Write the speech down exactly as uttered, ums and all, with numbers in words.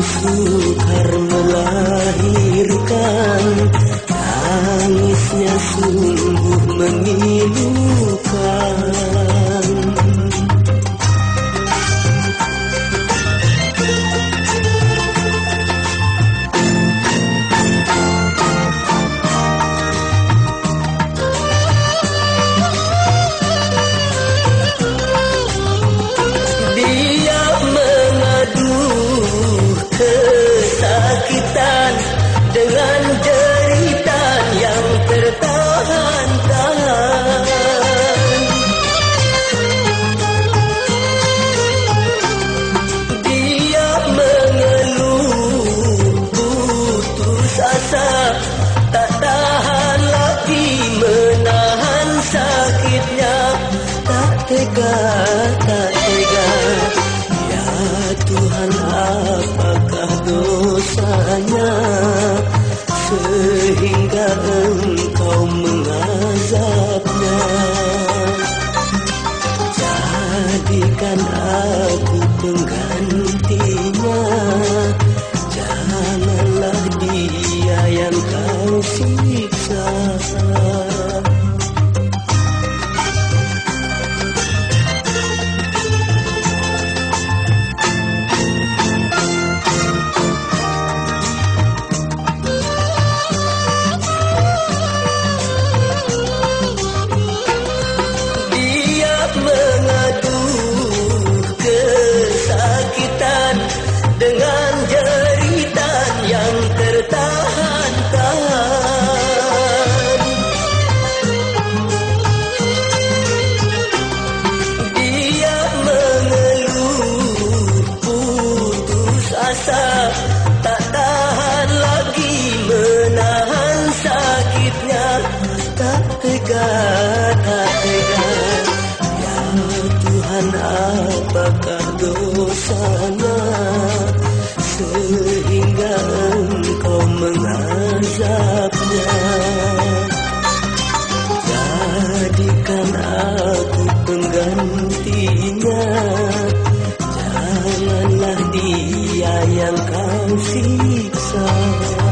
sukar melahirkan, tangisnya sungguh memilukan. Dengan jeritan yang tertahan-tahan, dia mengeluh putus asa, tak tahan lagi menahan sakitnya, tak tega, tak tega. Ya Tuhan, apakah dosanya sehingga Engkau mengazabnya? Jadikan aku penggantinya, janganlah dia yang Kau siksa. Dengan jeritan yang tertahan-tahan, dia mengeluh putus asa, tak tahan lagi menahan sakitnya, tak tega, tak tega. Ya Tuhan, apakah dosanya sehingga Engkau mengazabnya? Jadikan aku penggantinya, janganlah dia yang Kau siksa.